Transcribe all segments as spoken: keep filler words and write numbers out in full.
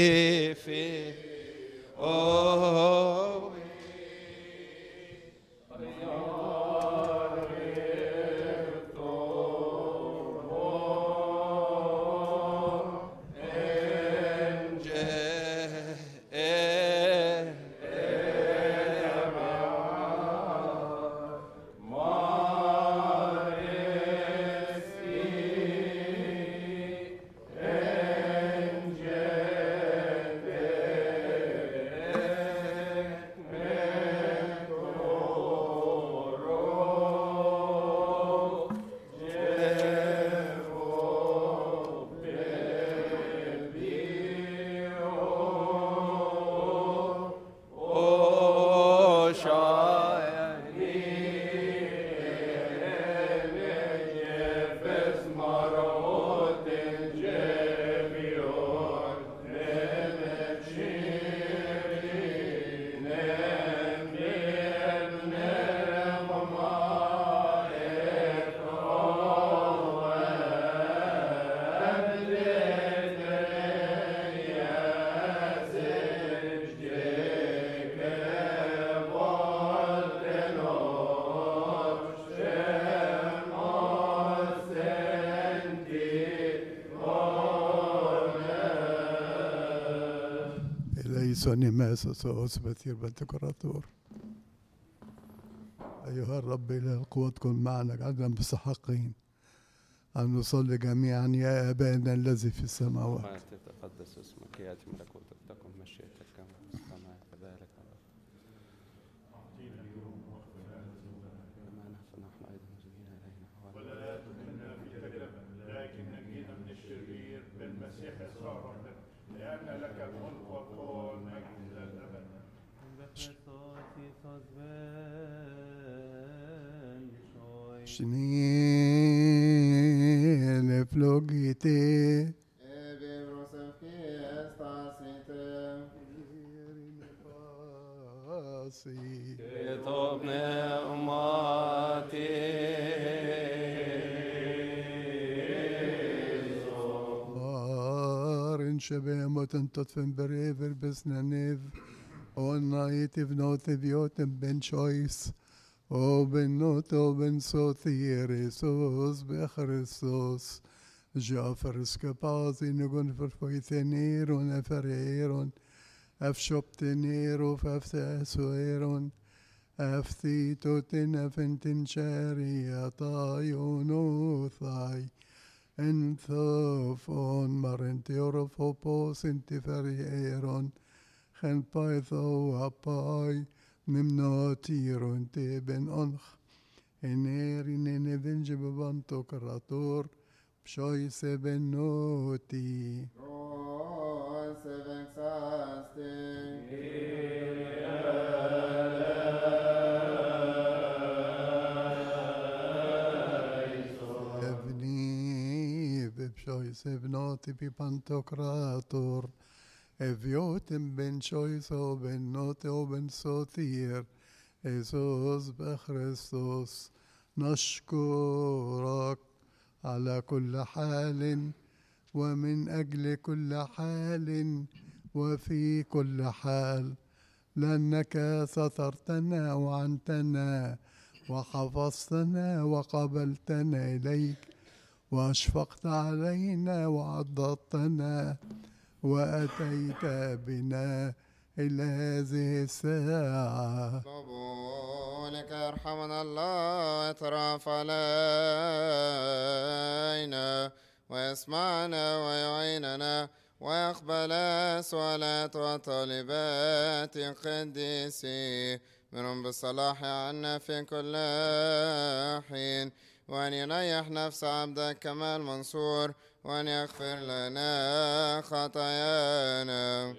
في أوي سوني ماسوس وأثبت بنتكراتور. أيها الرب إله القوة كن معنا اجعلنا مستحقين أن نصلي جميعا يا أبانا الذي في السماوات. ما تتقدس اسمك، يأتي ملكوتك، تكن مشيئتك كما في السماء كذلك على الأرض. أعطينا اليوم واغفر لنا ذنوبنا كما نغفر نحن أيضا مذنبين إلينا، ولا لا تدخلنا في تجربة لكن نجينا من الشرير بالمسيح يسوع ربنا، لأن لك الملك والقوة والمجد إلى الأبد. Shneen flogite كتب نعمتي Varen shebe moten tot van berever besnanev on naïtiv notiviotem ben choice o ben not o ben sothieresos bechristos Jafers kapazi nugun verfoiteneron efereron afshoptenero faftesoeron aftitoten afentin chariatayonothai Enthofon marentiorofopos intiferieron gen paitho apai nimnotiron te ben onch enerin enevinje bebanto karator pshoise ben noti Oh, seven saste Shoyse vnoti pi pantokrator eviotem ben shoyse o ben note o ben sotir Jesus بخريستوس نشكرك على كل حال ومن أجل كل حال وفي كل حال لأنك سترتنا وعنتنا وحفظتنا وقبلتنا إليك وأشفقت علينا وعضدتنا وأتيت بنا إلى هذه الساعة. قبولك ارحمنا الله ويترأف علينا ويسمعنا ويعيننا ويقبل سؤالات وطالبات قديسي منهم بالصلاح عنا في كل حين، وأن يريح نفس عبدك كمال منصور، وأن يغفر لنا خطايانا.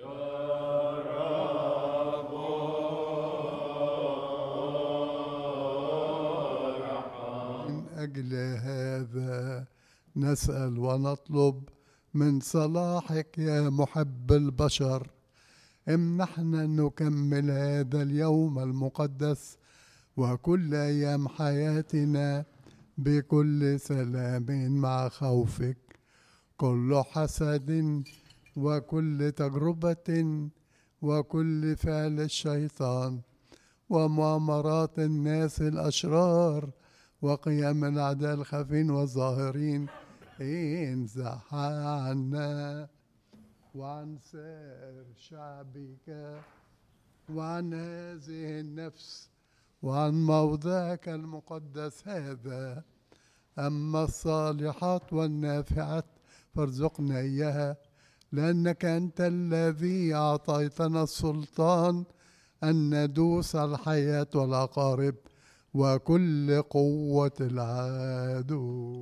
من أجل هذا نسأل ونطلب من صلاحك يا محب البشر، امنحنا أن نكمل هذا اليوم المقدس وكل أيام حياتنا بكل سلام مع خوفك. كل حسد وكل تجربة وكل فعل الشيطان ومؤامرات الناس الأشرار وقيام الأعداء الخافين والظاهرين انزح عنا وعن سائر شعبك وعن هذه النفس وعن موضعك المقدس هذا. أما الصالحات والنافعات فارزقنا إياها، لأنك أنت الذي أعطيتنا السلطان أن ندوس الحياة والأقارب وكل قوة العدو.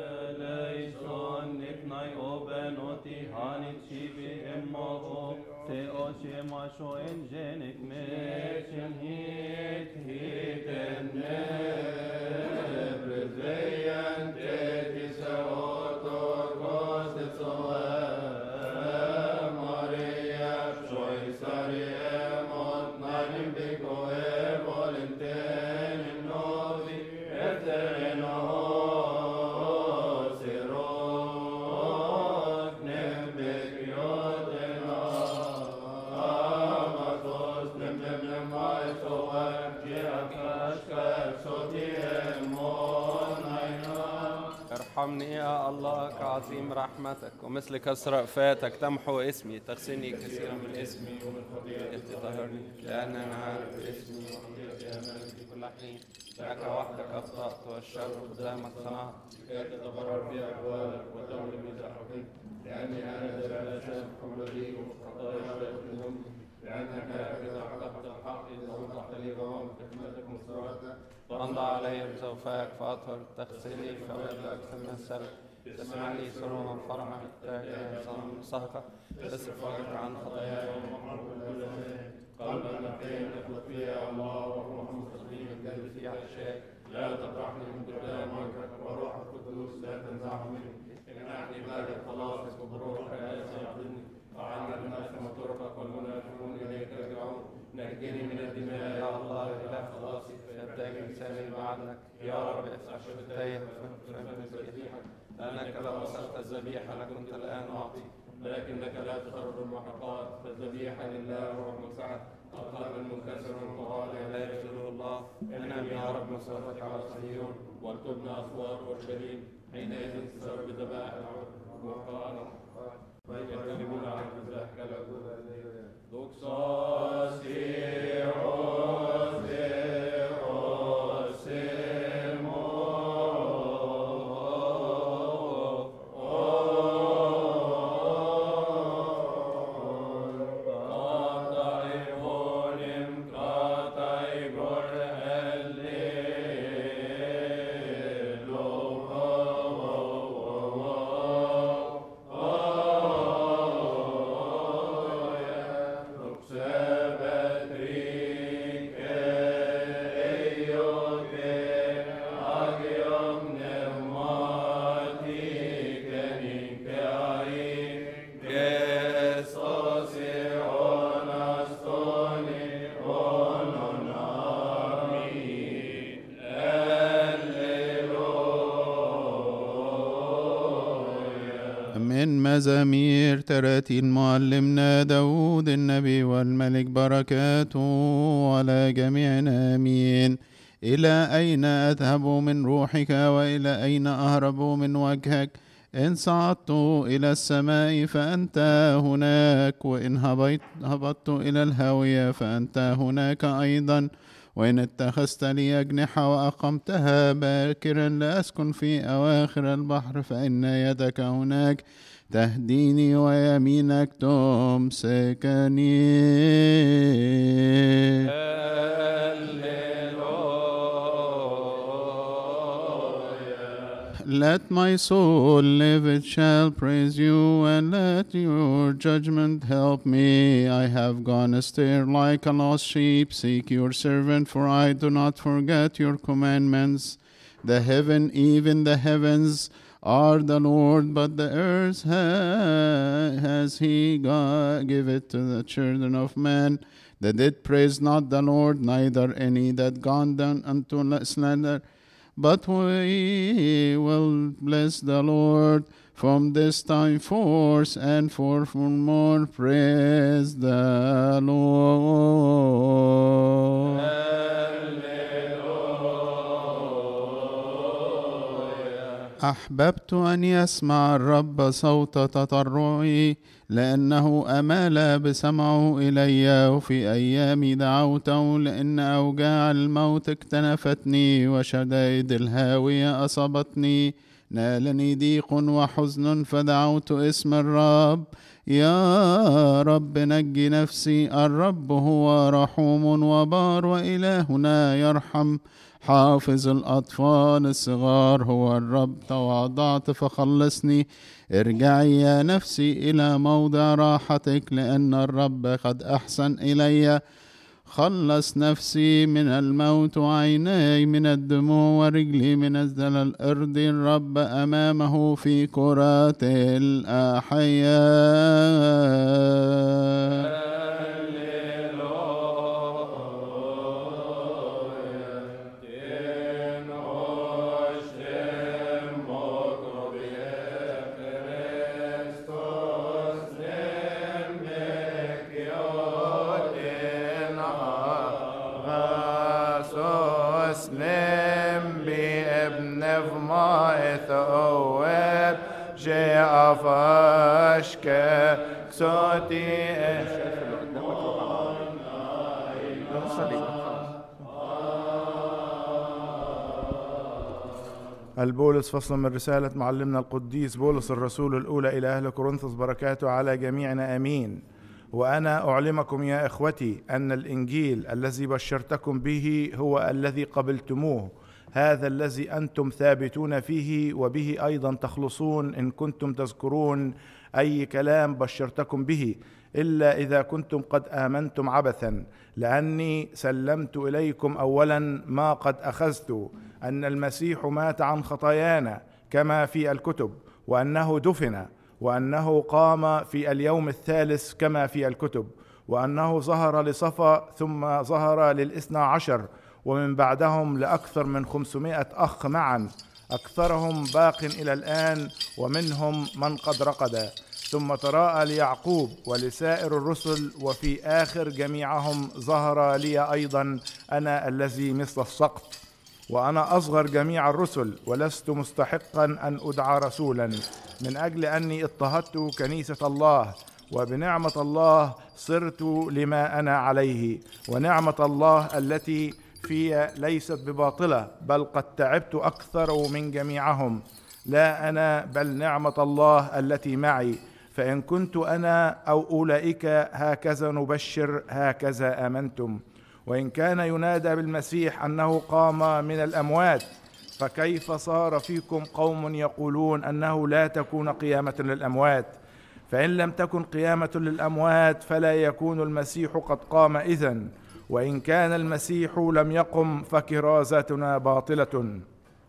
ارحمني يا الله كعظيم رحمتك، ومثل كسر رأفاتك تمحو اسمي، تغسلني كثيرا من اسمي ومن خطيئتي طهرني، لأن أنا عارف اسمي وخطيئتي أمامك في كل حين. لك وحدك أخطأت والشر قدامك صنعت، لكي تتبرر في أقوالك وتولي إذا حكمت، لأني أنا لا أسامح الذي وخطايا لا يخدمني، لأنك إذا حققت الحق إذا وضحت لي غرام حكمتك مصراتك. تمضى علي بزوفاك فأطهر، تغسلي فأبيض أكثر من السلك، تسمع لي سرورا فرحا تاجا صهقا، تصرف وجهك عن خطاياي ومحرم كل ذنب. قلبا نقيا اخلق فيه يا الله، وروحا مستقيما جل في عشاك. لا تطرحني من قدام وجهك، وروح القدوس لا تنزعه مني. امنحني باب خلاصك وبروحك لا يعضني، وعنا الناس وطرقك والمنافقون اليك يرجعون. نجني من الدماء يا الله إله خلاصي، فيبتاج لساني بعدك يا رب. اسعى شفتيه فمن ذبيحك، لأنك لو أصلت الذبيحة لكنت الآن أعطي، لكنك لا تخرج المحرقات، فالذبيحة لله روح مسعد. القلب المنكسر والمغالي لا يرسله الله. انم يا رب مصرتك على صهيون، ولتبنى أسوار أورشليم. حينئذ تسر بذبائح العود وقال ويكلمون عن مزاحك العدو. من مزامير تراتيل معلمنا داود النبي والملك بركاته على جميعنا آمين. إلى أين أذهب من روحك وإلى أين أهرب من وجهك؟ إن صعدت إلى السماء فأنت هناك، وإن هبطت إلى الهاوية فأنت هناك أيضا. وإن اتخذت لي أجنحة وأقمتها باكرا لأسكن في أواخر البحر، فإن يدك هناك تهديني ويمينك تمسكني. Let my soul live, it shall praise you, and let your judgment help me. I have gone astray like a lost sheep. Seek your servant, for I do not forget your commandments. The heaven, even the heavens, are the Lord, but the earth ha- has he God give it to the children of man. The dead praise not the Lord, neither any that gone down unto slander. but we will bless the Lord from this time forth and forevermore. Praise the Lord. أحببت أن يسمع الرب صوت تضرعي، لأنه أمال بسمعه إلي، وفي أيامي دعوته، لأن أوجاع الموت اكتنفتني وشدائد الهاوية أصابتني. نالني ضيق وحزن فدعوت اسم الرب. يا رب نجي نفسي، الرب هو رحوم وبار، وإلهنا يرحم. حافظ الأطفال الصغار هو الرب، تواضعت فخلصني. ارجعي يا نفسي إلى موضع راحتك، لأن الرب قد أحسن إلي. خلص نفسي من الموت، وعيناي من الدموع، ورجلي من الزلل. ارضي الرب أمامه في كرات الأحياء. أفاشك صوتي البولس فصل من رسالة معلمنا القديس بولس الرسول الأولى إلى أهل كورنثوس، بركاته على جميعنا آمين. وأنا أعلمكم يا إخوتي أن الإنجيل الذي بشرتكم به هو الذي قبلتموه، هذا الذي أنتم ثابتون فيه، وبه أيضا تخلصون إن كنتم تذكرون أي كلام بشرتكم به، إلا إذا كنتم قد آمنتم عبثا. لأني سلمت إليكم أولا ما قد أخذت، أن المسيح مات عن خطايانا كما في الكتب، وأنه دفن، وأنه قام في اليوم الثالث كما في الكتب، وأنه ظهر لصفا، ثم ظهر للإثنى عشر، ومن بعدهم لأكثر من خمسمائة أخ معا، أكثرهم باق إلى الآن، ومنهم من قد رقد. ثم تراءى ليعقوب ولسائر الرسل، وفي آخر جميعهم ظهر لي أيضا أنا الذي مثل السقط، وأنا أصغر جميع الرسل، ولست مستحقا أن أدعى رسولا، من أجل أني اضطهدت كنيسة الله، وبنعمة الله صرت لما أنا عليه. ونعمة الله التي في ليست بباطلة، بل قد تعبت أكثر من جميعهم، لا أنا بل نعمة الله التي معي. فإن كنت أنا أو أولئك هكذا نبشر، هكذا آمنتم. وإن كان ينادى بالمسيح أنه قام من الأموات، فكيف صار فيكم قوم يقولون أنه لا تكون قيامة للأموات؟ فإن لم تكن قيامة للأموات فلا يكون المسيح قد قام إذن. وإن كان المسيح لم يقم فكرازتنا باطلة،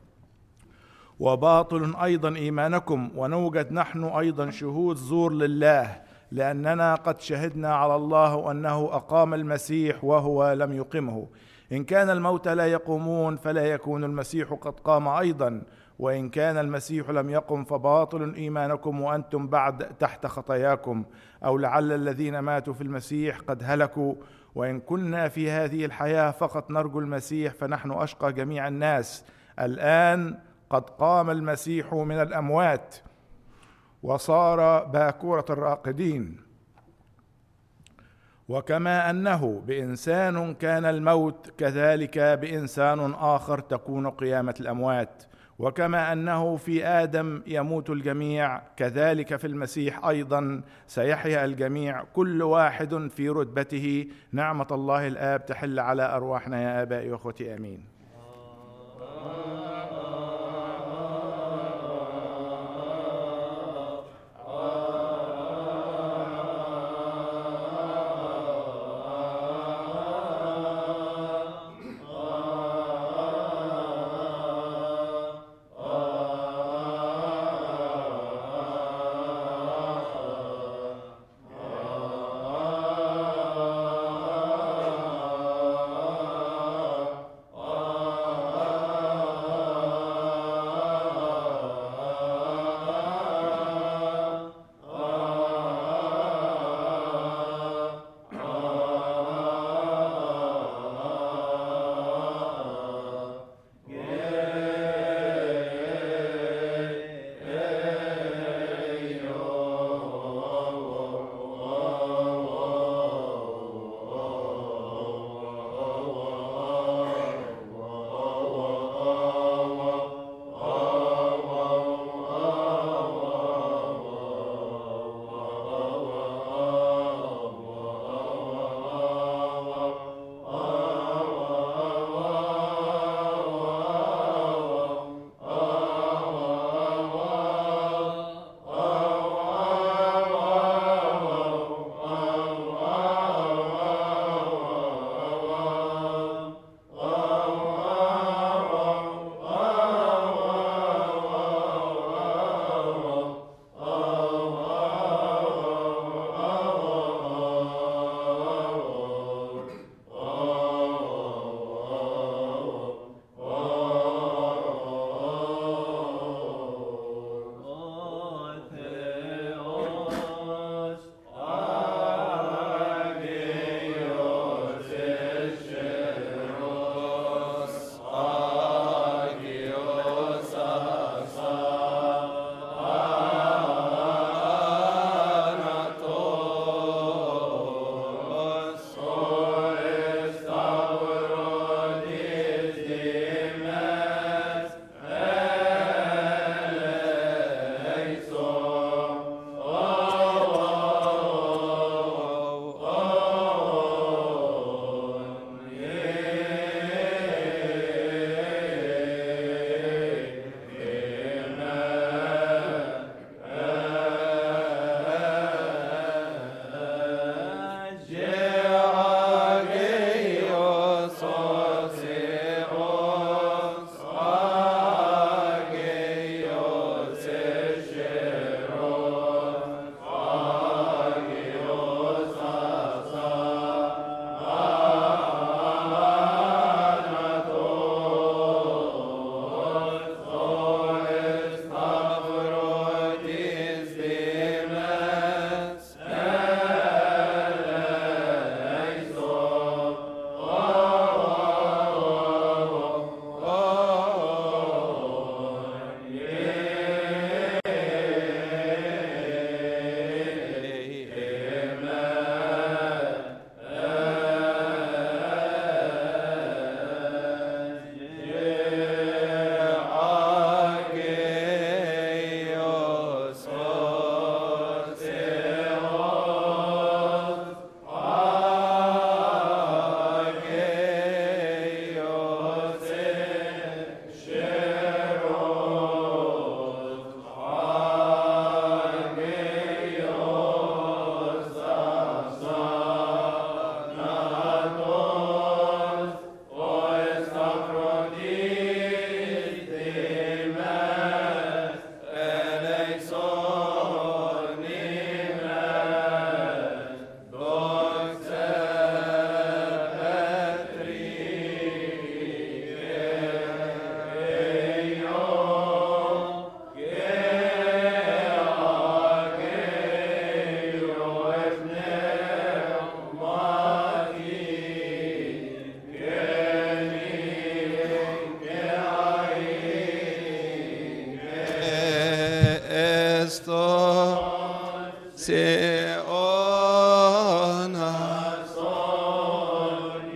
وباطل أيضا إيمانكم، ونوجد نحن أيضا شهود زور لله، لأننا قد شهدنا على الله أنه أقام المسيح وهو لم يقمه. إن كان الموتى لا يقومون فلا يكون المسيح قد قام أيضا. وإن كان المسيح لم يقم فباطل إيمانكم، وأنتم بعد تحت خطاياكم. أو لعل الذين ماتوا في المسيح قد هلكوا. وإن كنا في هذه الحياة فقط نرجو المسيح، فنحن أشقى جميع الناس. الآن قد قام المسيح من الأموات، وصار باكورة الراقدين. وكما أنه بإنسان كان الموت، كذلك بإنسان آخر تكون قيامة الأموات. وكما أنه في آدم يموت الجميع، كذلك في المسيح أيضا سيحيا الجميع، كل واحد في رتبته. نعمة الله الآب تحل على أرواحنا يا آبائي وأخوتي، آمين. آه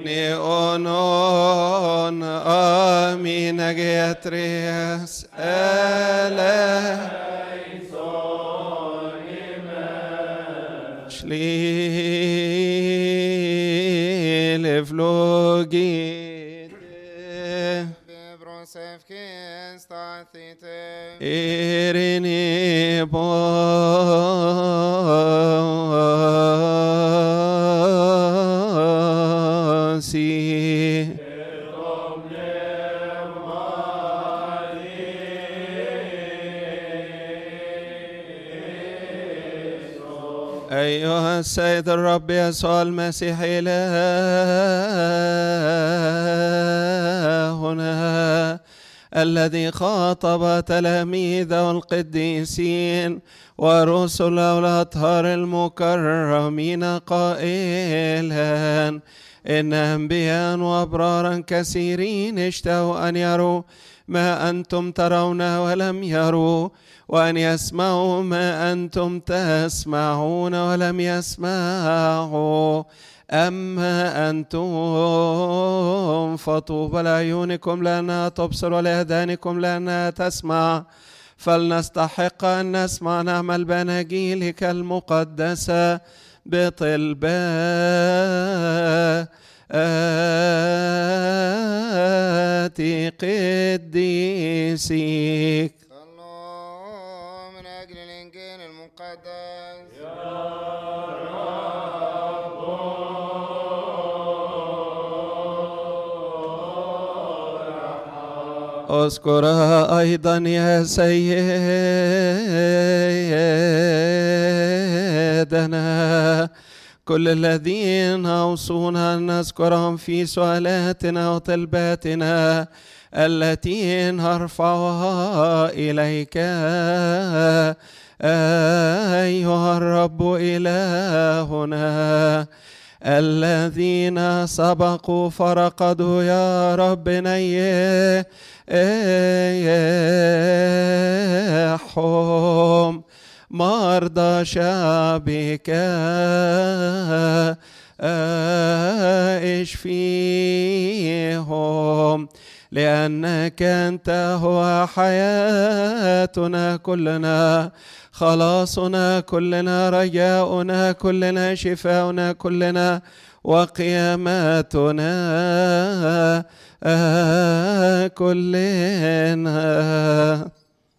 Neonon amina geatrias ele Shlil vlogite Brosef Kistathite Irini bosi أيها السيد الرب يسوع المسيح إلهنا الذي خاطب تلاميذه القديسين ورسله الأطهار المكرمين قائلا إن أنبياء وأبرارا كثيرين اشتهوا أن يروا ما أنتم ترون ولم يروا وأن يسمعوا ما أنتم تسمعون ولم يسمعوا أما أنتم فطوبى لعيونكم لأنها تبصر ولأذانكم لأنها تسمع فلنستحق أن نسمع نعمل بأناجيلك المقدسة بطلبات قديسك. صلوا من أجل الإنجيل المقدس. اذكر أيضا يا سيدنا كل الذين أوصونا أن نذكرهم في سؤالاتنا وطلباتنا التي نرفعها إليك أيها الرب إلهنا. الذين سبقوا فرقدوا يا رب نيحهم مرضى شعبك اشفيهم لأنك أنت هو حياتنا كلنا خلاصنا كلنا رجاؤنا كلنا شفاؤنا كلنا وقيامتنا كلنا.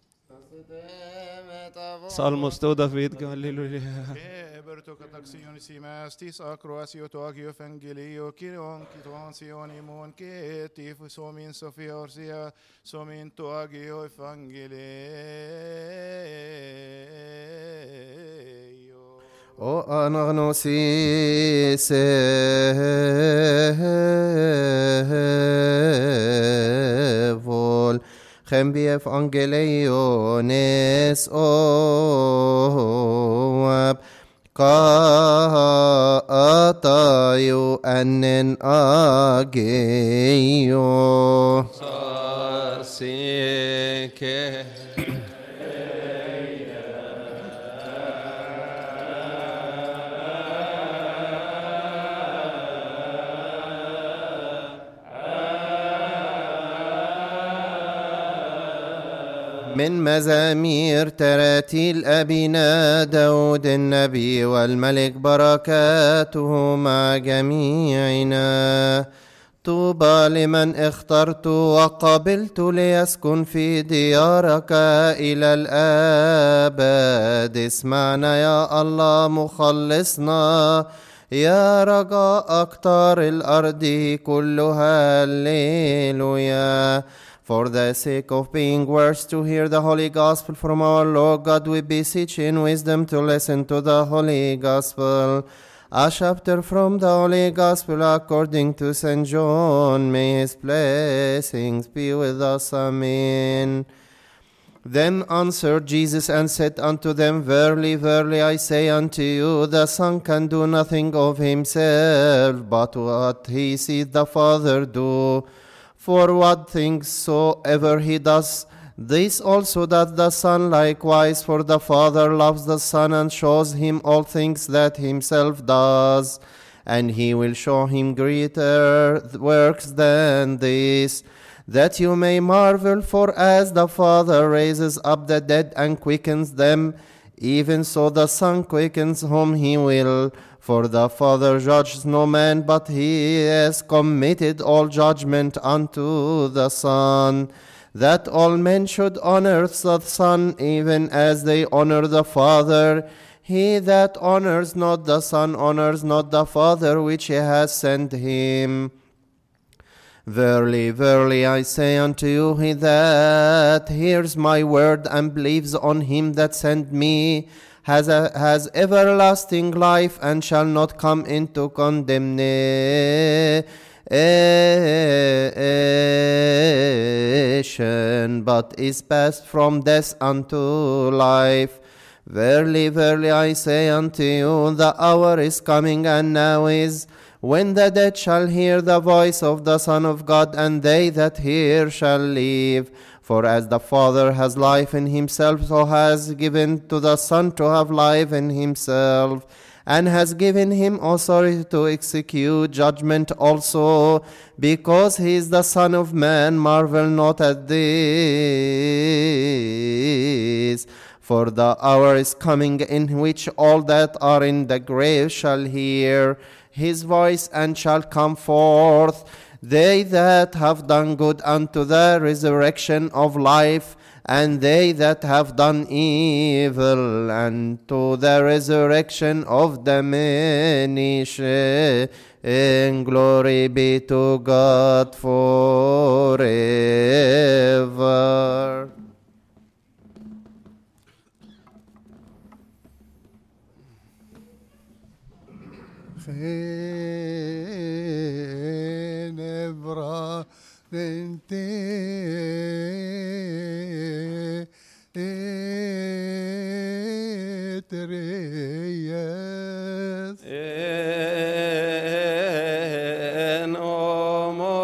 Salmos to David, halleluja. Berto kataxion simastis acroasio to agio evangelio kiron kiton sionimon ke tifus somin sofia orsia somin to agio evangelio. O anagnosis vol Chembi evangeliones oab Ka'atayu annen ageyo Sarsike من مزامير تراتيل أبينا داود النبي والملك بركاته مع جميعنا. طوبى لمن اخترت وقبلت ليسكن في ديارك إلى الآباد. اسمعنا يا الله مخلصنا يا رجاء أقطار الأرض كلها هللويا. For the sake of being worth to hear the Holy Gospel from our Lord God, we beseech in wisdom to listen to the Holy Gospel. A chapter from the Holy Gospel according to Saint John. May his blessings be with us. Amen. Then answered Jesus and said unto them, Verily, verily, I say unto you, the Son can do nothing of himself, but what he sees the Father do. For what things soever he does, this also doth the Son likewise. For the Father loves the Son and shows him all things that himself does. and he will show him greater works than this, that you may marvel. For as the Father raises up the dead and quickens them, even so the Son quickens whom he will. For the Father judges no man, but he has committed all judgment unto the Son, that all men should honor the Son, even as they honor the Father. He that honors not the Son honors not the Father which has sent him. Verily, verily, I say unto you, he that hears my word and believes on him that sent me has, a, has everlasting life, and shall not come into condemnation, but is passed from death unto life. Verily, verily, I say unto you, the hour is coming, and now is, when the dead shall hear the voice of the Son of God, and they that hear shall live. For as the Father has life in himself, so has given to the Son to have life in himself, and has given him authority to execute judgment also, because he is the Son of Man. Marvel not at this. For the hour is coming in which all that are in the grave shall hear his voice, and shall come forth, they that have done good unto the resurrection of life, and they that have done evil unto the resurrection of damnation. Glory be to God forever. Ginevra nente etreyes en omo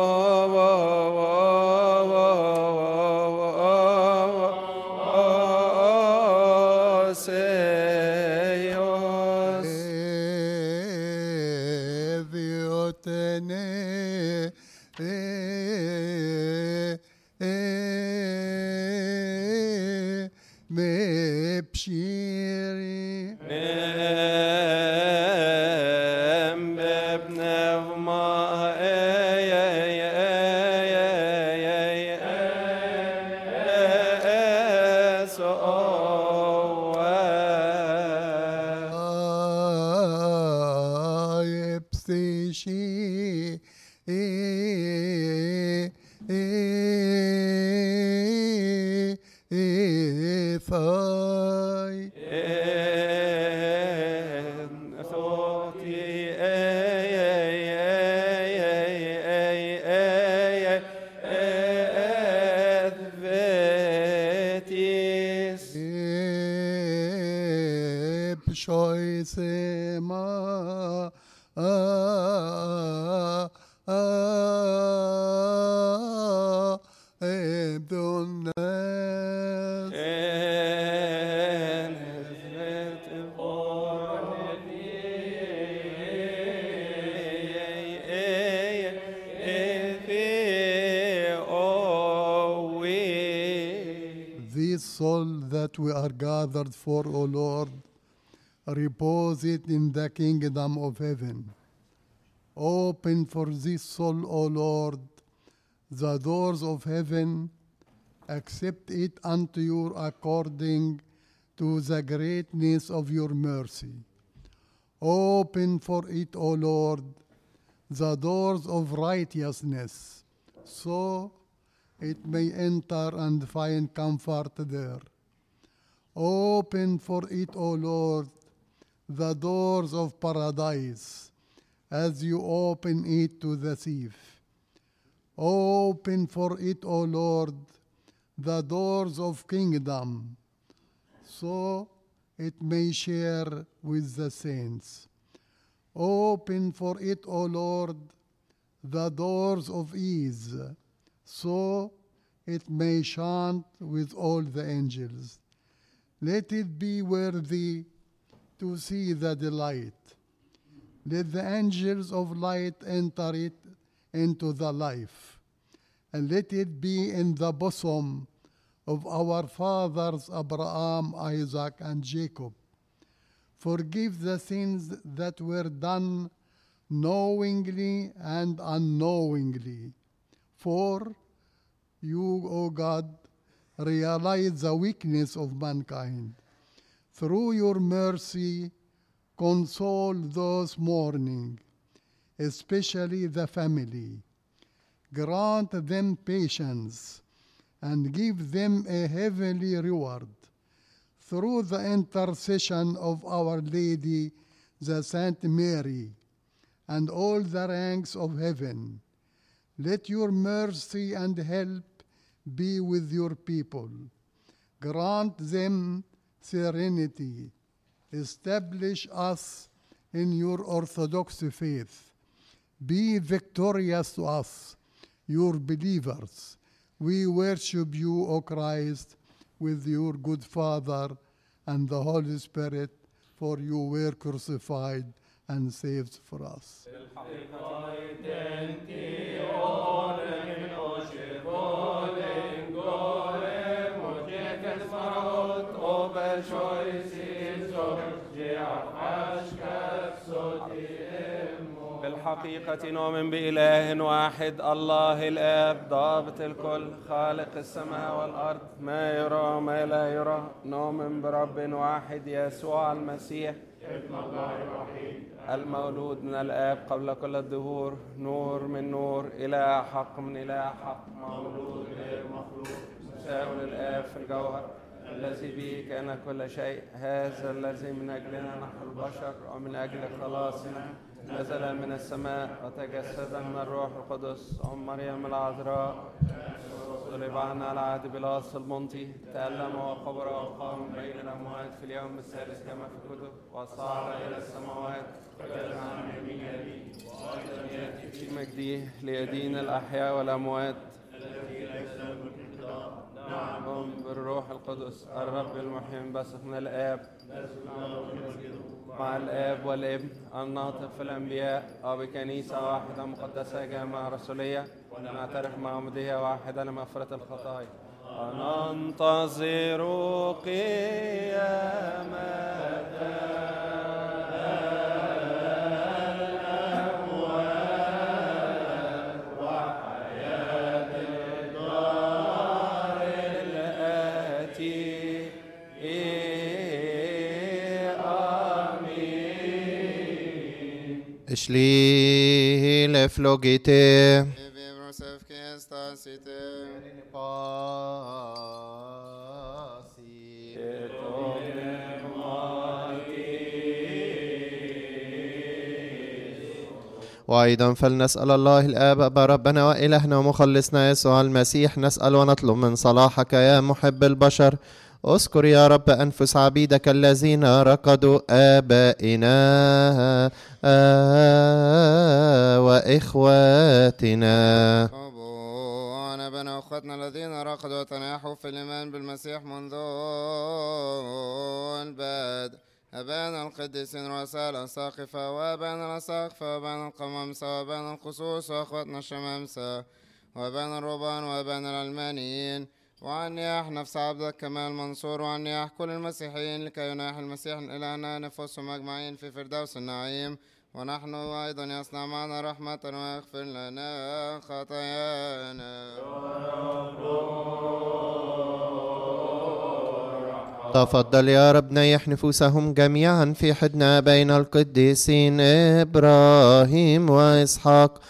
seios eviotene me pshiri nem bebnevma ey ey ey ey ey so Epsishi Efai Epshoisema Ebdonas This soul that we are gathered for, O Lord, repose it in the kingdom of heaven. Open for this soul, O Lord, the doors of heaven. Accept it unto you according to the greatness of your mercy. Open for it, O Lord, the doors of righteousness, so it may enter and find comfort there. Open for it, O Lord, the doors of paradise, as you open it to the thief. Open for it, O Lord, the doors of kingdom, so it may share with the saints. Open for it, O Lord, the doors of ease, so it may chant with all the angels. Let it be worthy to see the delight, Let the angels of light enter it into the life, and let it be in the bosom of our fathers Abraham, Isaac, and Jacob. Forgive the sins that were done knowingly and unknowingly. For you, O God, realize the weakness of mankind. Through your mercy, console those mourning, especially the family. Grant them patience and give them a heavenly reward. Through the intercession of Our Lady, the Saint Mary, and all the ranks of heaven, let your mercy and help be with your people. Grant them serenity. Establish us in your orthodox faith. Be victorious to us, your believers. We worship you, O Christ, with your good Father and the Holy Spirit, for you were crucified and saved for us. بالحقيقة نؤمن بإله واحد الله الآب ضابط الكل خالق السماء والأرض ما يرى وما لا يرى. نؤمن برب واحد يسوع المسيح ابن الله الوحيد المولود من الآب قبل كل الدهور، نور من نور، إله حق من إله حق، مولود غير مخلوق، مساوي للآب في الجوهر، الذي به كان كل شيء. هذا الذي من أجلنا نحن البشر ومن أجل خلاصنا نزل من السماء وتجسد من الروح القدس أم مريم العذراء، صلب عنا على عهد بيلاطس البنطي، تألم وقبر وقام بين الأموات في اليوم الثالث كما في الكتب، وصعد إلى السماوات وجلس عن يمين أبيه، وأيضا يأتي في مجده ليدين الأحياء والأموات. الذي ليس له انقضاء. نعم بالروح القدس الرب المحيي المنبثق من الآب مع الآب والابن الناطق في الأنبياء، وبكنيسة واحدة مقدسة جامعة رسولية، ونعترف معمودية واحدة لمغفرة الخطايا، وننتظر قيامة Eshli leflogite. وأيضا فلنسأل الله الآب أبا ربنا وإلهنا ومخلصنا يسوع المسيح، نسأل ونطلب من صلاحك يا محب البشر. اذكر يا رب أنفس عبيدك الذين رقدوا، آبائنا وإخواتنا أبونا أخواتنا الذين رقدوا وتناحوا في الإيمان بالمسيح منذ البدء، أبانا القديسين رؤساء الأساقفة وأبانا الأساقفة وأبانا القمامسة وأبانا القصوص وأخواتنا الشمامسة وأبانا الرهبان وأبانا العلمانيين، وعن نياح نفس عبدك كمال منصور، وعن نياح كل المسيحيين لكي يناح المسيح إلهنا نفوسهم أجمعين في فردوس النعيم. ونحن أيضا يصنع معنا رحمة ويغفر لنا خطايانا. تفضل يا رب نيح نفوسهم جميعا في حضن بين القديسين إبراهيم وإسحاق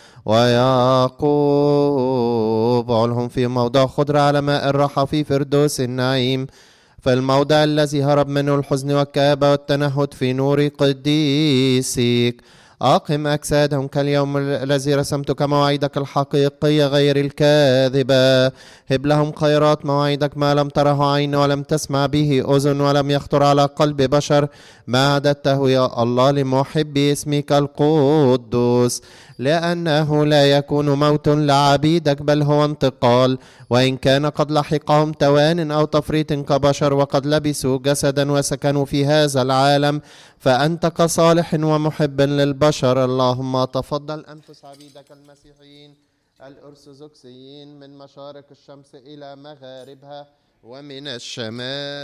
ويعقوب، علهم في موضع خضرة على ماء الراحة في فردوس النعيم، في الموضع الذي هرب منه الحزن والكآبة والتنهد في نور قديسك. أقم أجسادهم كاليوم الذي رسمتك مواعيدك الحقيقية غير الكاذبة. هب لهم خيرات مواعيدك ما لم تره عين ولم تسمع به أذن ولم يخطر على قلب بشر، ما أعددته يا الله لمحبي اسمك القدوس، لأنه لا يكون موت لعبيدك بل هو انتقال، وإن كان قد لحقهم توان أو تفريط كبشر وقد لبسوا جسدا وسكنوا في هذا العالم، فأنت كصالح ومحب للبشر. اللهم تفضل أنفس عبيدك المسيحيين الأرثوذكسيين من مشارق الشمس إلى مغاربها ومن الشمال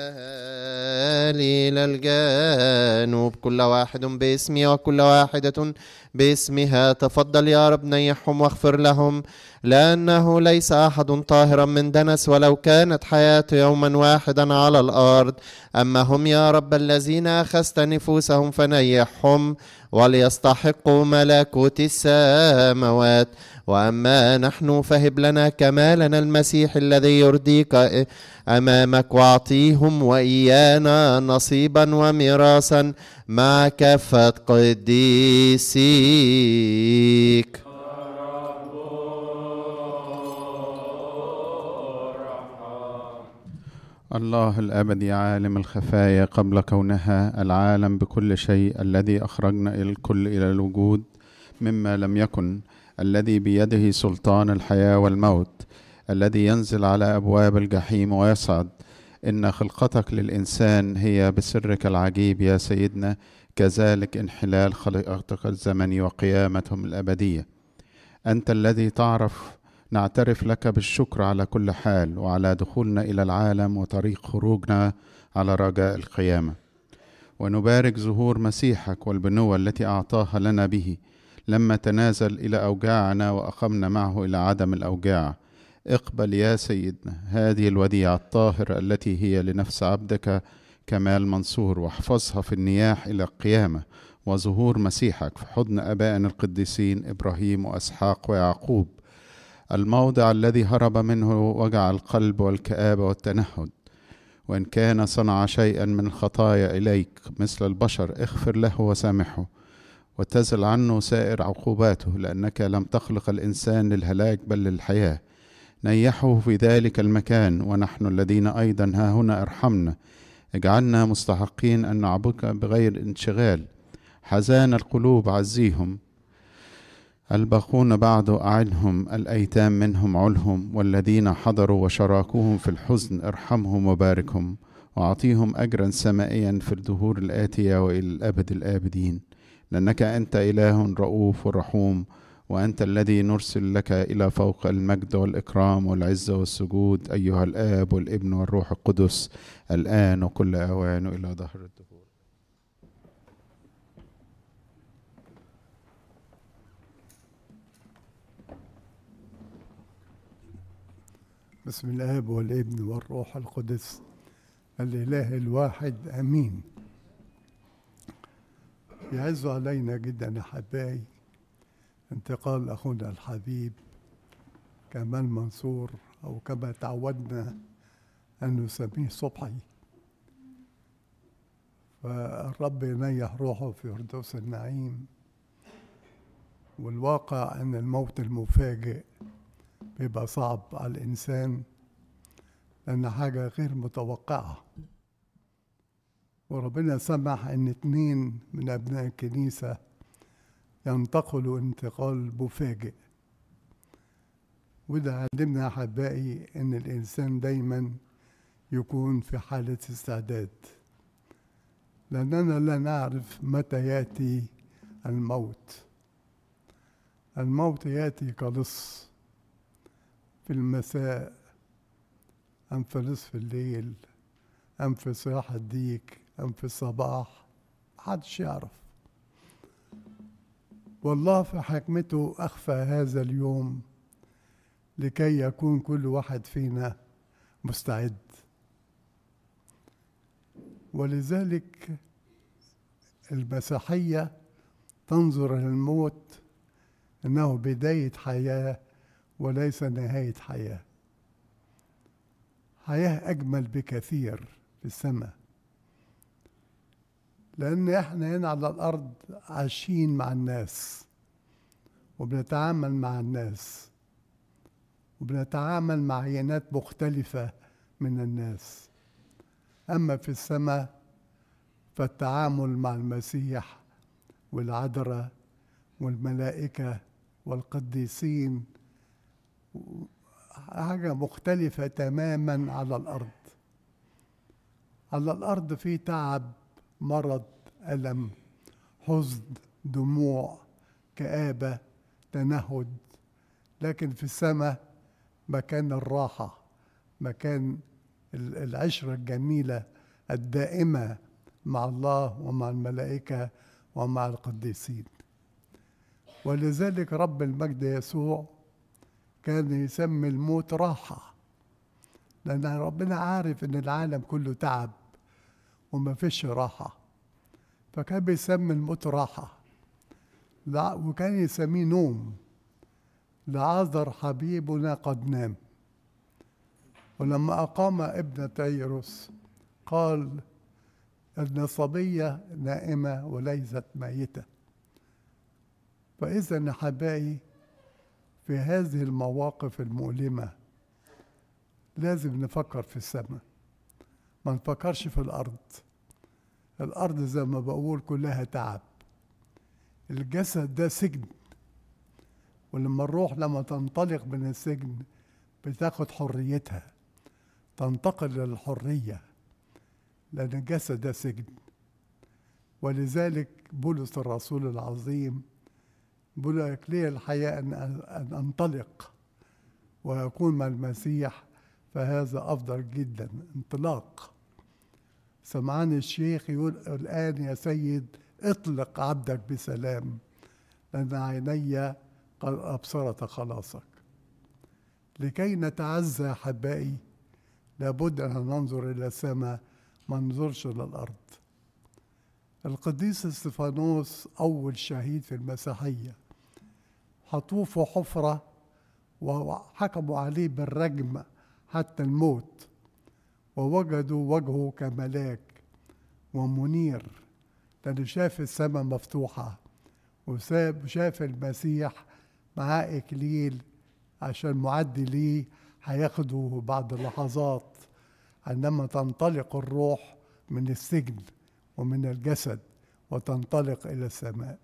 إلى الجنوب، كل واحد باسمي وكل واحدة باسمها. تفضل يا رب نيحهم واغفر لهم، لأنه ليس أحد طاهرا من دنس ولو كانت حياته يوما واحدا على الأرض. أما هم يا رب الذين أخذت نفوسهم فنيحهم وليستحقوا ملكوت السماوات. وأما نحن فهب لنا كمالنا المسيح الذي يرضيك أمامك، واعطيهم وإيانا نصيبا وميراثا مع كافة قديسيك. الله الأبدي عالم الخفايا قبل كونها العالم بكل شيء، الذي أخرجنا الكل إلى الوجود مما لم يكن، الذي بيده سلطان الحياة والموت، الذي ينزل على أبواب الجحيم ويصعد. إن خلقتك للإنسان هي بسرك العجيب يا سيدنا، كذلك انحلال خلقتك الزمني وقيامتهم الأبدية. أنت الذي تعرف نعترف لك بالشكر على كل حال، وعلى دخولنا إلى العالم وطريق خروجنا على رجاء القيامة. ونبارك ظهور مسيحك والبنوة التي أعطاها لنا به لما تنازل إلى أوجاعنا وأقمنا معه إلى عدم الأوجاع. اقبل يا سيدنا هذه الوديعة الطاهرة التي هي لنفس عبدك كمال منصور، واحفظها في النياح إلى القيامة وظهور مسيحك في حضن أبائنا القديسين إبراهيم وأسحاق ويعقوب، الموضع الذي هرب منه وجع القلب والكآبة والتنهد. وإن كان صنع شيئا من الخطايا إليك مثل البشر، اغفر له وسامحه وتزل عنه سائر عقوباته، لأنك لم تخلق الإنسان للهلاك بل للحياة. نيحه في ذلك المكان، ونحن الذين أيضا ها هنا ارحمنا، اجعلنا مستحقين أن نعبدك بغير انشغال. حزان القلوب عزيهم، الباقون بعد أعنهم، الأيتام منهم علهم، والذين حضروا وشاركوهم في الحزن ارحمهم وباركهم، وأعطيهم أجرا سمائيا في الدهور الآتية وإلى الأبد الآبدين. لأنك أنت إله رؤوف ورحوم، وأنت الذي نرسل لك إلى فوق المجد والإكرام والعزة والسجود، أيها الآب والابن والروح القدس، الآن وكل أوان إلى دهر الدهور. بسم الآب والابن والروح القدس الإله الواحد آمين. يعز علينا جدا أحبائي انتقال أخونا الحبيب كمال منصور، أو كما تعودنا أن نسميه صبحي. فالرب ينيح روحه في فردوس النعيم. والواقع أن الموت المفاجئ بيبقى صعب على الإنسان، لأن حاجة غير متوقعة. وربنا سمح أن اتنين من أبناء الكنيسة ينتقلوا انتقال مفاجئ. وده علمنا أحبائي أن الإنسان دايما يكون في حالة استعداد، لأننا لا نعرف متى يأتي الموت. الموت يأتي كلص في المساء، أم في نصف الليل، أم في صياح الديك، أم في الصباح، محدش يعرف. والله في حكمته أخفى هذا اليوم لكي يكون كل واحد فينا مستعد. ولذلك المسيحية تنظر للموت إنه بداية حياة وليس نهاية حياة. حياة أجمل بكثير في السماء، لأن إحنا هنا على الأرض عايشين مع الناس وبنتعامل مع الناس وبنتعامل مع عينات مختلفة من الناس. أما في السماء فالتعامل مع المسيح والعذراء والملائكة والقديسين حاجة مختلفة تماما على الأرض. على الأرض في تعب، مرض، ألم، حزن، دموع، كآبة، تنهد. لكن في السماء مكان الراحة، مكان العشرة الجميلة الدائمة مع الله ومع الملائكة ومع القديسين. ولذلك رب المجد يسوع كان يسمي الموت راحة، لأن ربنا عارف إن العالم كله تعب وما فيش راحة، فكان بيسمي الموت راحة، وكان يسميه نوم. لعازر حبيبنا قد نام. ولما أقام ابنة ييروس قال أن الصبية نائمة وليست ميتة. فإذا أحبائي في هذه المواقف المؤلمة لازم نفكر في السماء، ما نفكرش في الأرض. الأرض زي ما بقول كلها تعب، الجسد ده سجن، ولما الروح لما تنطلق من السجن بتاخد حريتها، تنتقل للحرية، لأن الجسد ده سجن. ولذلك بولس الرسول العظيم بيقول لك لي الحياة أن أنطلق وأكون مع المسيح، فهذا أفضل جدا. انطلاق. سمعان الشيخ يقول الآن يا سيد اطلق عبدك بسلام، لأن عيني قد أبصرت خلاصك. لكي نتعزى أحبائي لابد أن ننظر إلى السماء، ما ننظرش إلى الأرض. القديس استفانوس أول شهيد في المسيحية حطوه في حفرة وحكموا عليه بالرجم حتى الموت، ووجدوا وجهه كملاك ومنير، لأنه شاف السماء مفتوحة وشاف المسيح معاه إكليل عشان معدي ليه هياخده بعد لحظات عندما تنطلق الروح من السجن ومن الجسد وتنطلق إلى السماء.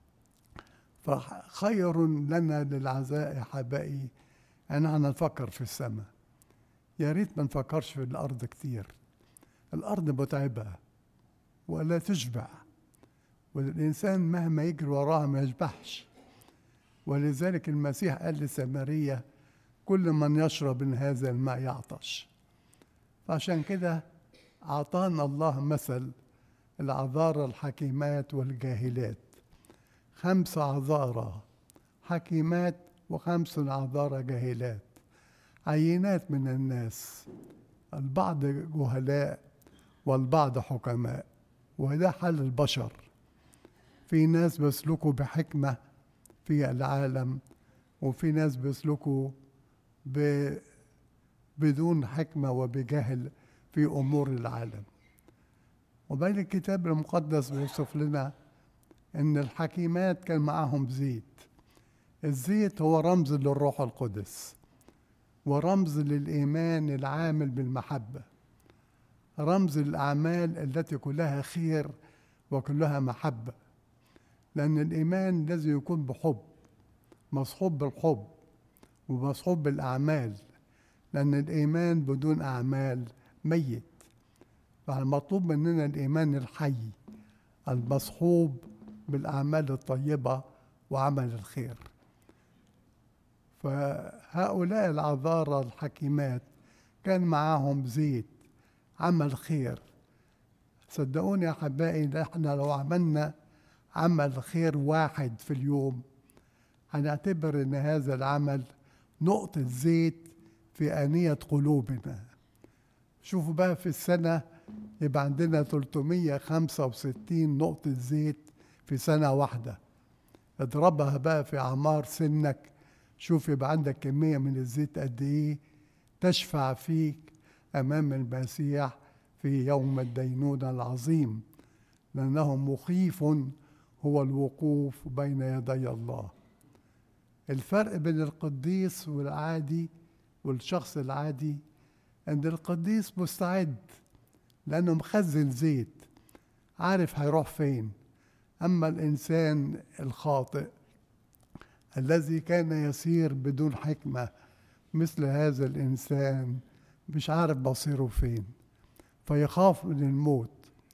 فخير لنا للعزاء يا حبائي أن احنا نفكر في السماء. يا ريت ما نفكرش في الأرض كتير. الأرض متعبة ولا تشبع، والإنسان مهما يجري وراها ما يشبعش. ولذلك المسيح قال لسامرية كل من يشرب من هذا الماء يعطش. فعشان كده أعطانا الله مثل العذارى الحكيمات والجاهلات، خمس عذارى حكيمات وخمس عذارى جاهلات، عينات من الناس، البعض جهلاء والبعض حكماء، وده حال البشر. في ناس بيسلكوا بحكمة في العالم، وفي ناس بيسلكوا ب... بدون حكمة وبجهل في أمور العالم. وبين الكتاب المقدس بيوصف لنا إن الحكيمات كان معهم زيت. الزيت هو رمز للروح القدس، ورمز للإيمان العامل بالمحبة، رمز الأعمال التي كلها خير وكلها محبة. لأن الإيمان لازم يكون بحب، مصحوب بالحب ومصحوب بالأعمال، لأن الإيمان بدون أعمال ميت. فالمطلوب مننا الإيمان الحي المصحوب بالأعمال الطيبة وعمل الخير. فهؤلاء العذارى الحكيمات كان معاهم زيت عمل خير. صدقوني يا أحبائي، احنا لو عملنا عمل خير واحد في اليوم هنعتبر ان هذا العمل نقطة زيت في آنية قلوبنا. شوفوا بقى في السنة يبقى عندنا ثلاثمية وخمسة وستين نقطة زيت في سنة واحدة. اضربها بقى في أعمار سنك، شوف يبقى عندك كمية من الزيت قد ايه تشفع فيك أمام المسيح في يوم الدينونة العظيم، لأنه مخيف هو الوقوف بين يدي الله. الفرق بين القديس والعادي والشخص العادي أن القديس مستعد لأنه مخزن زيت، عارف هيروح فين. أما الإنسان الخاطئ الذي كان يسير بدون حكمة، مثل هذا الإنسان مش عارف مصيره فين، فيخاف من الموت.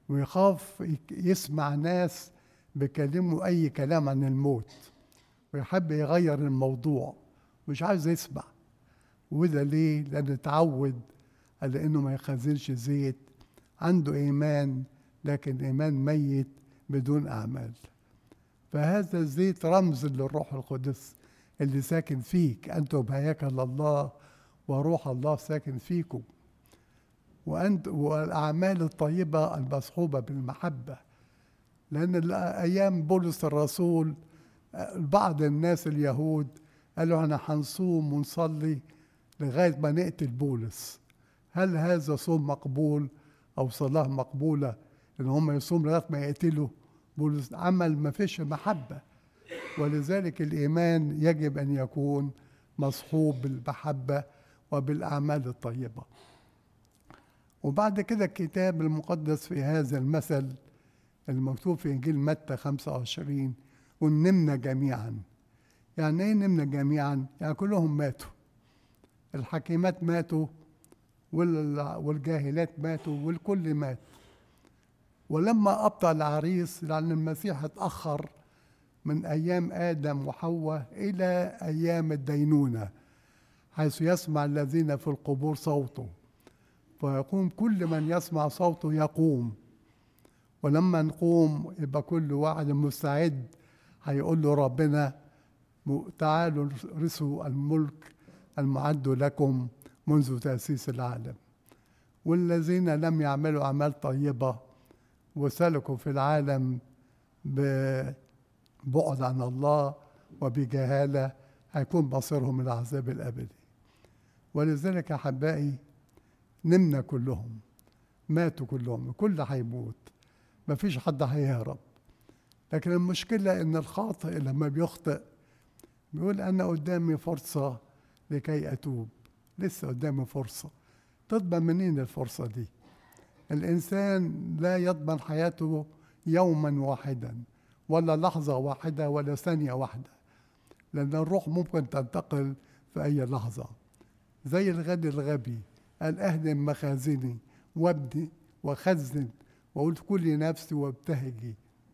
ويخاف يسمع ناس بيكلموا أي كلام عن الموت، ويحب يغير الموضوع، مش عايز يسمع. وده ليه؟ لأنه اتعود على إنه ما يخزنش زيت، عنده إيمان لكن إيمان ميت بدون أعمال. فهذا الزيت رمز للروح القدس اللي ساكن فيك. أنتم هيكل الله وروح الله ساكن فيكم. وأنت والأعمال الطيبة المصحوبة بالمحبة، لأن أيام بولس الرسول بعض الناس اليهود قالوا أنا هنصوم ونصلي لغاية ما نقتل بولس. هل هذا صوم مقبول أو صلاة مقبولة إن هم يصوم لغاية ما يقتلوا بولس؟ عمل ما فيش محبة. ولذلك الإيمان يجب أن يكون مصحوب بالمحبة وبالأعمال الطيبة. وبعد كده الكتاب المقدس في هذا المثل المكتوب في إنجيل متى خمسة وعشرين ونمنا جميعا. يعني إيه نمنا جميعا؟ يعني كلهم ماتوا. الحكيمات ماتوا والجاهلات ماتوا والكل مات. ولما أبطأ العريس، لأن المسيح اتأخر من أيام آدم وحواء إلى أيام الدينونة، حيث يسمع الذين في القبور صوته، فيقوم كل من يسمع صوته يقوم. ولما نقوم يبقى كل واحد مستعد، هيقول له ربنا تعالوا رثوا الملك المعد لكم منذ تأسيس العالم. والذين لم يعملوا أعمال طيبة وسلكوا في العالم ببعد عن الله وبجهالة هيكون مصيرهم العذاب الأبدي. ولذلك أحبائي نمنا كلهم، ماتوا كلهم، الكل هيموت، مفيش حد هيهرب. لكن المشكلة إن الخاطئ لما بيخطئ بيقول أنا قدامي فرصة لكي أتوب، لسه قدامي فرصة. تضمن منين الفرصة دي؟ الإنسان لا يضمن حياته يوما واحدا ولا لحظة واحدة ولا ثانية واحدة، لأن الروح ممكن تنتقل في أي لحظة. زي الغد الغبي قال أهدم مخازني وابني وخزن وقلت كل نفسي وابتهجي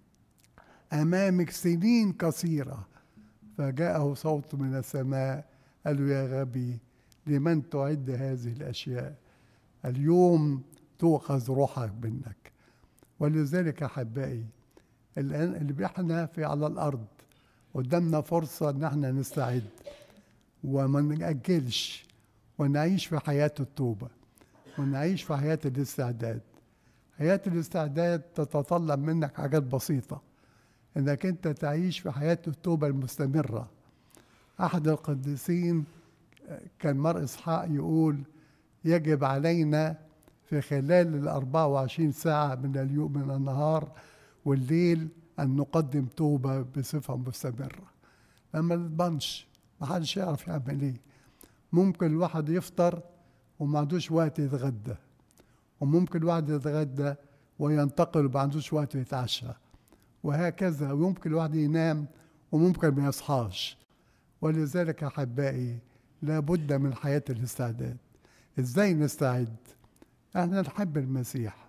أمامك سنين كثيرة. فجاءه صوت من السماء قال له يا غبي لمن تعد هذه الأشياء؟ اليوم تؤخذ روحك منك. ولذلك أحبائي الآن اللي احنا في على الأرض قدامنا فرصة ان احنا نستعد وما نأجلش، ونعيش في حياة التوبة ونعيش في حياة الاستعداد. حياة الاستعداد تتطلب منك حاجات بسيطة، انك انت تعيش في حياة التوبة المستمرة. احد القديسين كان مر إسحاق يقول يجب علينا في خلال الأربعة وعشرين ساعة من اليوم من النهار والليل أن نقدم توبة بصفة مستمرة. لما نضمنش ما حدش يعرف يعمل ايه. ممكن الواحد يفطر وما عندوش وقت يتغدى، وممكن الواحد يتغدى وينتقل وما عندوش وقت يتعشى، وهكذا. ويمكن الواحد ينام وممكن ما يصحاش. ولذلك أحبائي لابد من حياة الاستعداد. ازاي نستعد؟ احنا نحب المسيح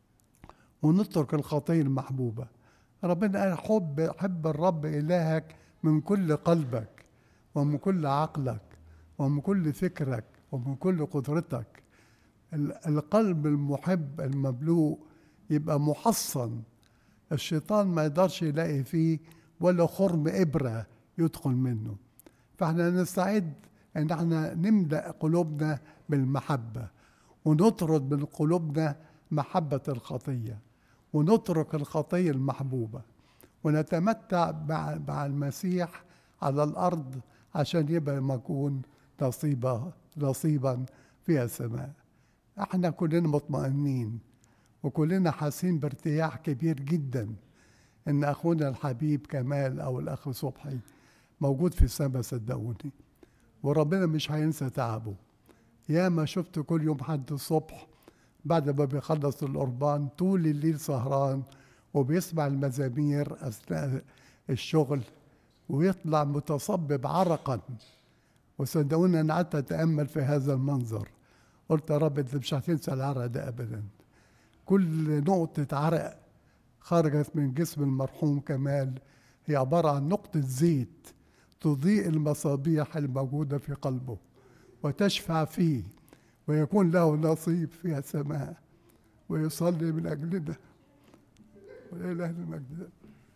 ونترك الخطية المحبوبة. ربنا قال حب حب الرب إلهك من كل قلبك ومن كل عقلك ومن كل فكرك ومن كل قدرتك. القلب المحب المملوء يبقى محصن، الشيطان ما يقدرش يلاقي فيه ولا خرم إبرة يدخل منه. فاحنا نستعد ان احنا نملأ قلوبنا بالمحبة ونطرد من قلوبنا محبة الخطية ونترك الخطية المحبوبة ونتمتع مع المسيح على الأرض عشان يبقى مكون نصيبا نصيبا في السماء. احنا كلنا مطمئنين وكلنا حاسين بارتياح كبير جدا ان اخونا الحبيب كمال او الاخ صبحي موجود في السماء، صدقوني، وربنا مش هينسى تعبه. يا ما شفت كل يوم حد الصبح بعد ما بيخلص القربان طول الليل سهران وبيسمع المزامير أثناء الشغل ويطلع متصبب عرقا. وصدقوني أنا قعدت أتأمل في هذا المنظر، قلت يا رب أنت مش هتنسى العرق ده أبدا. كل نقطة عرق خرجت من جسم المرحوم كمال هي عبارة عن نقطة زيت تضيء المصابيح الموجودة في قلبه وتشفع فيه ويكون له نصيب في السماء ويصلي من أجلنا وإله المجد.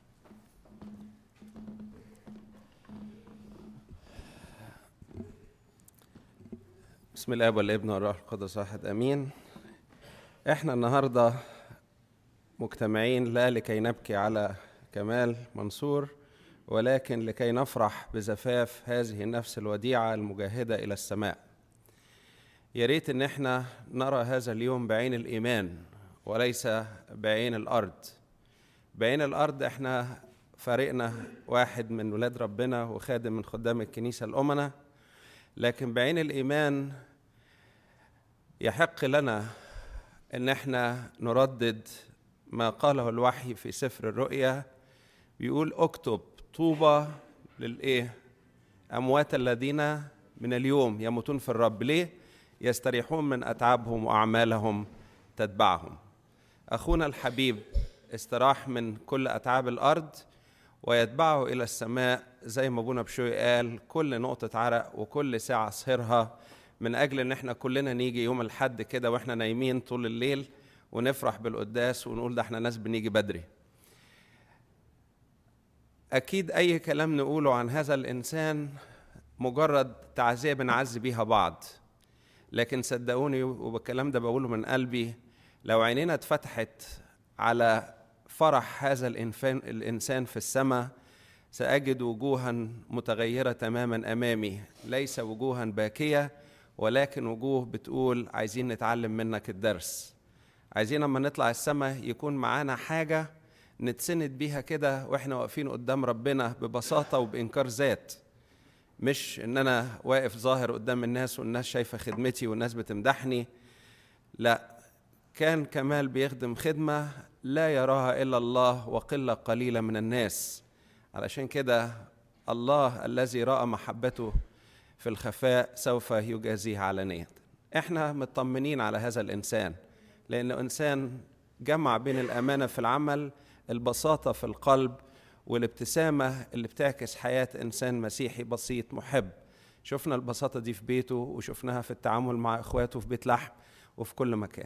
بسم الله والابن والروح القدس واحد امين. احنا النهارده مجتمعين لا لكي نبكي على كمال منصور ولكن لكي نفرح بزفاف هذه النفس الوديعة المجاهدة إلى السماء. يا ريت إن احنا نرى هذا اليوم بعين الإيمان وليس بعين الأرض. بعين الأرض احنا فريقنا واحد من ولاد ربنا وخادم من خدام الكنيسة الأمنة، لكن بعين الإيمان يحق لنا إن احنا نردد ما قاله الوحي في سفر الرؤيا، بيقول اكتب طوبى للإيه؟ أموات الذين من اليوم يموتون في الرب. ليه؟ يستريحون من أتعابهم وأعمالهم تتبعهم. أخونا الحبيب استراح من كل أتعاب الأرض ويتبعه إلى السماء، زي ما أبونا بشوي قال كل نقطة عرق وكل ساعة صهرها، من أجل إن احنا كلنا نيجي يوم الحد كده وإحنا نايمين طول الليل ونفرح بالقداس ونقول ده احنا ناس بنيجي بدري. أكيد أي كلام نقوله عن هذا الإنسان مجرد تعزية بنعزي بيها بعض، لكن صدقوني وبالكلام ده بقوله من قلبي، لو عينينا اتفتحت على فرح هذا الإنسان في السماء سأجد وجوها متغيرة تماما أمامي، ليس وجوها باكية ولكن وجوه بتقول عايزين نتعلم منك الدرس. عايزين لما نطلع السماء يكون معانا حاجة نتسند بيها كده واحنا واقفين قدام ربنا ببساطة وبإنكار ذات، مش ان انا واقف ظاهر قدام الناس والناس شايفة خدمتي والناس بتمدحني. لا، كان كمال بيخدم خدمة لا يراها إلا الله وقلة قليلة من الناس. علشان كده الله الذي رأى محبته في الخفاء سوف يجازيه علانية. احنا مطمنين على هذا الإنسان لأنه إنسان جمع بين الأمانة في العمل، البساطة في القلب، والابتسامة اللي بتعكس حياة إنسان مسيحي بسيط محب. شفنا البساطة دي في بيته وشفناها في التعامل مع إخواته في بيت لحم وفي كل مكان.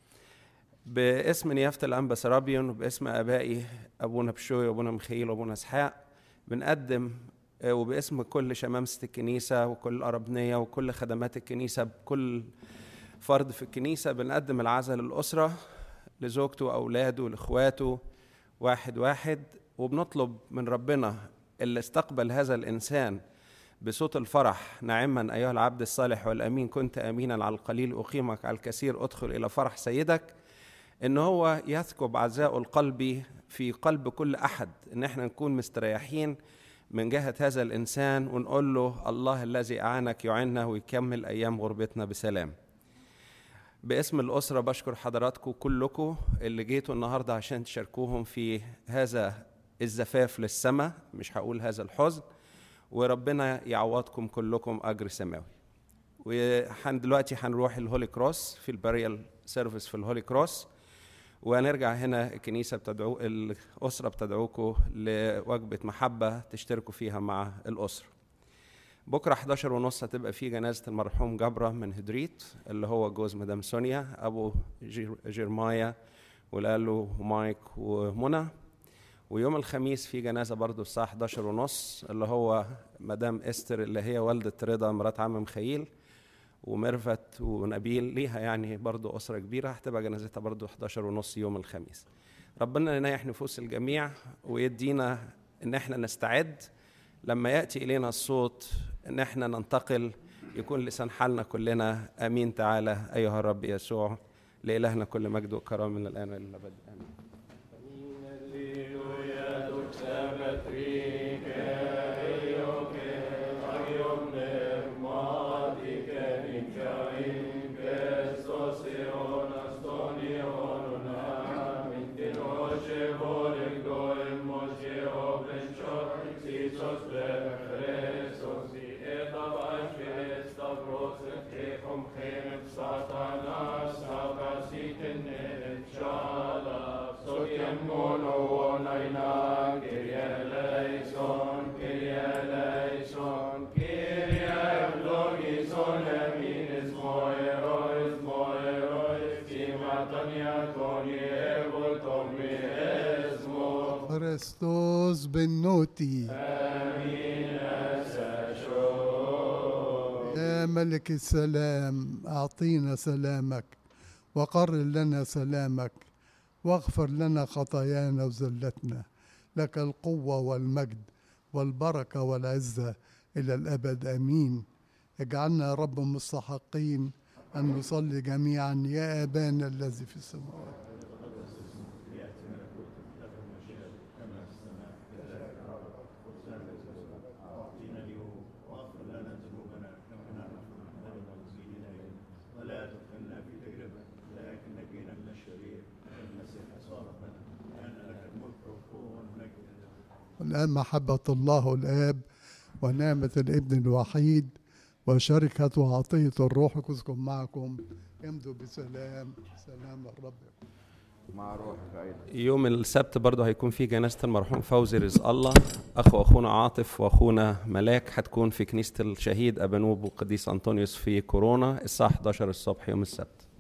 باسم نيافة الأنبا سرابيون وباسم آبائي أبونا بشوي وأبونا مخيل وأبونا إسحاق بنقدم، وباسم كل شمامسة الكنيسة وكل الأربنية وكل خدمات الكنيسة بكل فرد في الكنيسة، بنقدم العزاء للأسرة، لزوجته وأولاده ولإخواته واحد واحد، وبنطلب من ربنا اللي استقبل هذا الإنسان بصوت الفرح: نعما أيها العبد الصالح والأمين، كنت أمينا على القليل أقيمك على الكثير، أدخل إلى فرح سيدك. إن هو يثكب عزاء القلب في قلب كل أحد، إن احنا نكون مستريحين من جهة هذا الإنسان ونقول له الله الذي أعانك يعيننا ويكمل أيام غربتنا بسلام. باسم الأسرة بشكر حضراتكم كلكم اللي جيتوا النهاردة عشان تشاركوهم في هذا الزفاف للسماء، مش هقول هذا الحزن، وربنا يعوضكم كلكم أجر سماوي. وحن دلوقتي هنروح الهولي كروس في البريال سيرفيس في الهولي كروس، وهنرجع هنا الكنيسة بتدعو الأسرة بتدعوكم لوجبة محبة تشتركوا فيها مع الأسرة. بكرة احداشر ونص هتبقى في جنازة المرحوم جبرة من هدريت اللي هو جوز مدام سونيا، أبو جير جيرمايا ولالو ومايك ومنى. ويوم الخميس في جنازة برضو الساعة احداشر ونص اللي هو مدام إستر اللي هي والدة رضا مرات عم مخيل، ومرفت ونبيل ليها يعني برضو أسرة كبيرة، هتبقى جنازتها برضو احداشر ونص يوم الخميس. ربنا ينيح نفوس الجميع ويدينا إن احنا نستعد لما يأتي إلينا الصوت إن احنا ننتقل، يكون لسان حالنا كلنا أمين تعالى أيها الرب يسوع. لإلهنا كل مجد وكرم من الآن وإلى الأبد آمين. Satanas, Satanas, Satanas, كريستوس بنوتي يا ملك السلام أعطينا سلامك وقرر لنا سلامك واغفر لنا خطايانا وزلتنا. لك القوة والمجد والبركة والعزة إلى الأبد آمين. اجعلنا يا رب مستحقين أن نصلي جميعا يا أبانا الذي في السماوات. والآن محبة الله الآب ونعمة الابن الوحيد وشركة وعطية الروح تكن معكم. امضوا بسلام. سلام الرب مع روحك أيضا. يوم السبت برضه هيكون في جنازة المرحوم فوزي رزق الله، أخو أخونا عاطف وأخونا ملاك، هتكون في كنيسة الشهيد أبانوب وقديس أنطونيوس في كورونا الساعة إحدى عشر الصبح يوم السبت.